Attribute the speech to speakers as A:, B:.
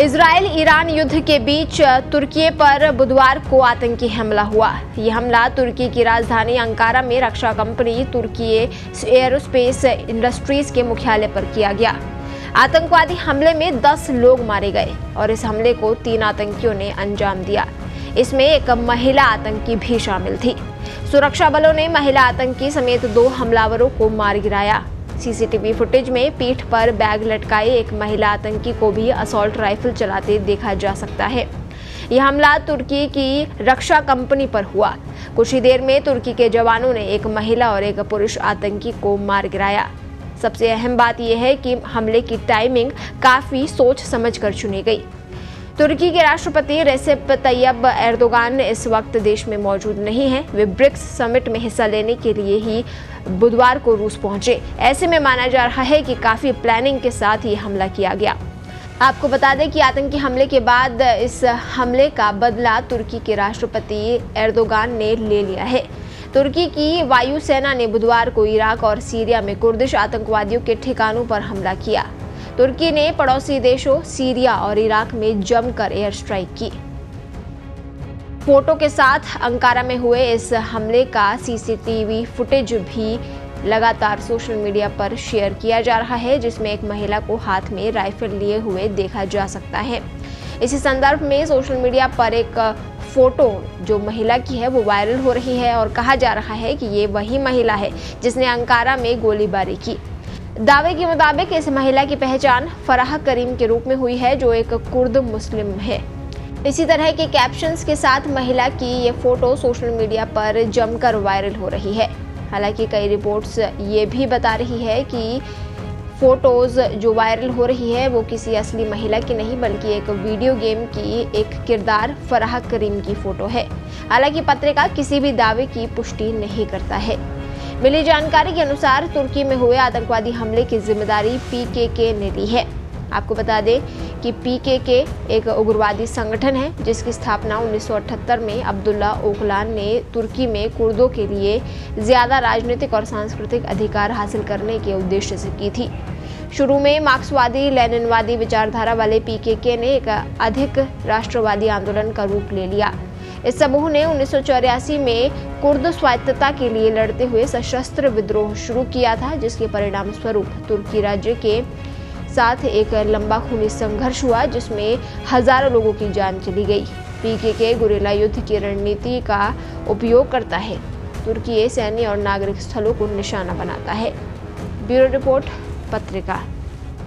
A: Israel Iran युद्ध के बीच तुर्की पर बुधवार को आतंकी हमला हुआ। यह हमला तुर्की की राजधानी अंकारा में रक्षा कंपनी तुर्की एयरोस्पेस इंडस्ट्रीज के मुख्यालय पर किया गया। आतंकवादी हमले में 10 लोग मारे गए और इस हमले को 3 आतंकियों ने अंजाम दिया। इसमें एक महिला आतंकी भी शामिल थी। सुरक्षा बलों ने महिला आतंकी समेत 2 हमलावरों को मार गिराया। सीसीटीवी फुटेज में पीठ पर बैग लटकाए एक महिला आतंकी को भी असॉल्ट राइफल चलाते देखा जा सकता है। यह हमला तुर्की की रक्षा कंपनी पर हुआ। कुछ ही देर में तुर्की के जवानों ने एक महिला और एक पुरुष आतंकी को मार गिराया। सबसे अहम बात यह है कि हमले की टाइमिंग काफी सोच समझ कर चुनी गई। तुर्की के राष्ट्रपति रेसेप तैयब एर्दोगान इस वक्त देश में मौजूद नहीं है। वे ब्रिक्स समिट में हिस्सा लेने के लिए ही बुधवार को रूस पहुंचे। ऐसे में माना जा रहा है कि काफी प्लानिंग के साथ ये हमला किया गया। आपको बता दें कि आतंकी हमले के बाद इस हमले का बदला तुर्की के राष्ट्रपति एर्दोगान ने ले लिया है। तुर्की की वायुसेना ने बुधवार को इराक और सीरिया में कुर्दिश आतंकवादियों के ठिकानों पर हमला किया। तुर्की ने पड़ोसी देशों सीरिया और इराक में जमकर एयर स्ट्राइक की। फोटो के साथ अंकारा में हुए इस हमले का सीसीटीवी फुटेज भी लगातार सोशल मीडिया पर शेयर किया जा रहा है, जिसमें एक महिला को हाथ में राइफल लिए हुए देखा जा सकता है। इसी संदर्भ में सोशल मीडिया पर एक फोटो जो महिला की है वो वायरल हो रही है और कहा जा रहा है कि ये वही महिला है जिसने अंकारा में गोलीबारी की। दावे के मुताबिक इस महिला की पहचान फराह करीम के रूप में हुई है, जो एक कुर्द मुस्लिम है। इसी तरह के कैप्शंस के साथ महिला की ये फोटो सोशल मीडिया पर जमकर वायरल हो रही है। हालांकि कई रिपोर्ट्स ये भी बता रही है कि फोटोज जो वायरल हो रही है वो किसी असली महिला की नहीं बल्कि एक वीडियो गेम की एक किरदार फराह करीम की फोटो है। हालांकि पत्रिका किसी भी दावे की पुष्टि नहीं करता है। मिली जानकारी के अनुसार तुर्की में हुए आतंकवादी हमले की जिम्मेदारी पीकेके ने ली है। आपको बता दें कि पीकेके एक उग्रवादी संगठन है जिसकी स्थापना 1978 में अब्दुल्ला ओकलान ने तुर्की में कुर्दों के लिए ज्यादा राजनीतिक और सांस्कृतिक अधिकार हासिल करने के उद्देश्य से की थी। शुरू में मार्क्सवादी लेनिनवादी विचारधारा वाले पीकेके ने एक अधिक राष्ट्रवादी आंदोलन का रूप ले लिया। इस समूह ने 1984 में कुर्द स्वायत्तता के लिए लड़ते हुए सशस्त्र विद्रोह शुरू किया था, जिसके परिणाम स्वरूप तुर्की राज्य के साथ एक लंबा खूनी संघर्ष हुआ जिसमें हजारों लोगों की जान चली गई। पीकेके गुरिल्ला युद्ध की रणनीति का उपयोग करता है। तुर्की सैन्य और नागरिक स्थलों को निशाना बनाता है। ब्यूरो रिपोर्ट पत्रिका।